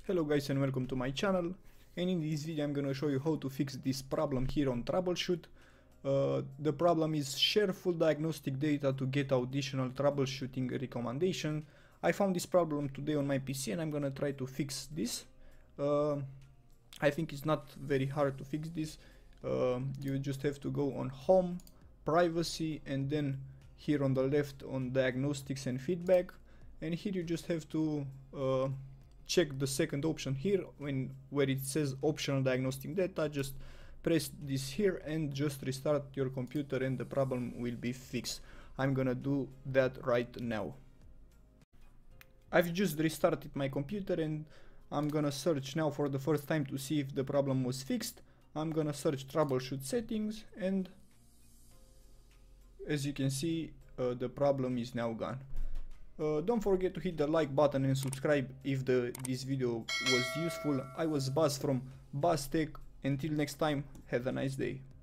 Hello guys and welcome to my channel, and in this video I'm gonna show you how to fix this problem here on Troubleshoot. The problem is share full diagnostic data to get additional troubleshooting recommendation. I found this problem today on my PC and I'm gonna try to fix this. I think it's not very hard to fix this. You just have to go on Home, Privacy, and then here on the left on Diagnostics and Feedback, and here you just have to check the second option here where it says optional diagnostic data. Just press this here and just restart your computer and the problem will be fixed. I'm gonna do that right now. I've just restarted my computer and I'm gonna search now for the first time to see if the problem was fixed. I'm gonna search troubleshoot settings, and as you can see the problem is now gone. Don't forget to hit the like button and subscribe if this video was useful. I was Bas from Bas Tech. Until next time, have a nice day.